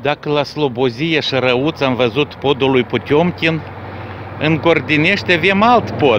Dacă la Slobozie și Răuț am văzut podul lui Potiomkin, în Gordinești avem alt pod.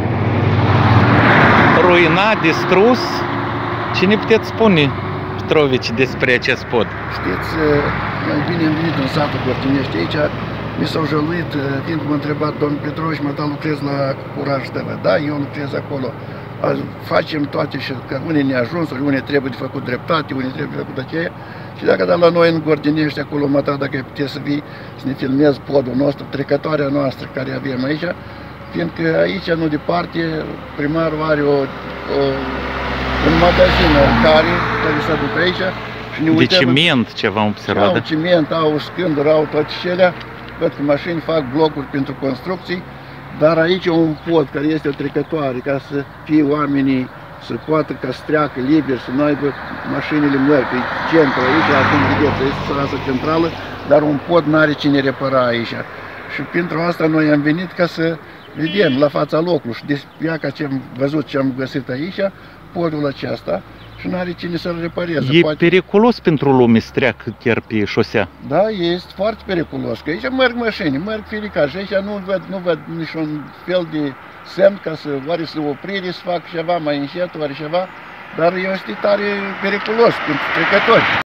Ruinat, distrus. Ce ne puteți spune, Petrovici, despre acest pod? Știți, mai bine am venit în satul Gordinești aici, mi s-au jăluit, fiindcă m-a întrebat domnul Petrovici, mă, lucrez la Curaj TV. Da, eu lucrez acolo. Facem toate și că unii neajunsuri, unii trebuie de făcut dreptate, unii trebuie de făcut aceea. Și dacă la noi în Gordinești, acolo, mă, dacă ai putea să vii, să ne filmezi podul nostru, trecătoarea noastră care avem aici, fiindcă aici, nu departe, primarul are un magazin care se duc aici și ne uităm. De ciment, ceva am observat. Au ciment, au scânduri, au toate celea. Văd că mașini fac blocuri pentru construcții, dar aici e un pod care este o trecătoare, ca să fie oamenii să poată ca să treacă liber, să nu aibă mașinile mari, pe centru aici, acum vedeți, este sărasă centrală, dar un pod n-are cine repara aici. Și pentru asta noi am venit ca să vedem la fața locului și despre ce am văzut, ce am găsit aici, podul acesta, și nu are cine să-l repareze. E periculos pentru lume să treacă chiar pe șosea. Da, este foarte periculos, că aici merg mașini, merg fiericași, aici nu văd niciun fel de semn ca să oare să oprire, să fac ceva mai încet, oare ceva, dar este tare periculos pentru trecători.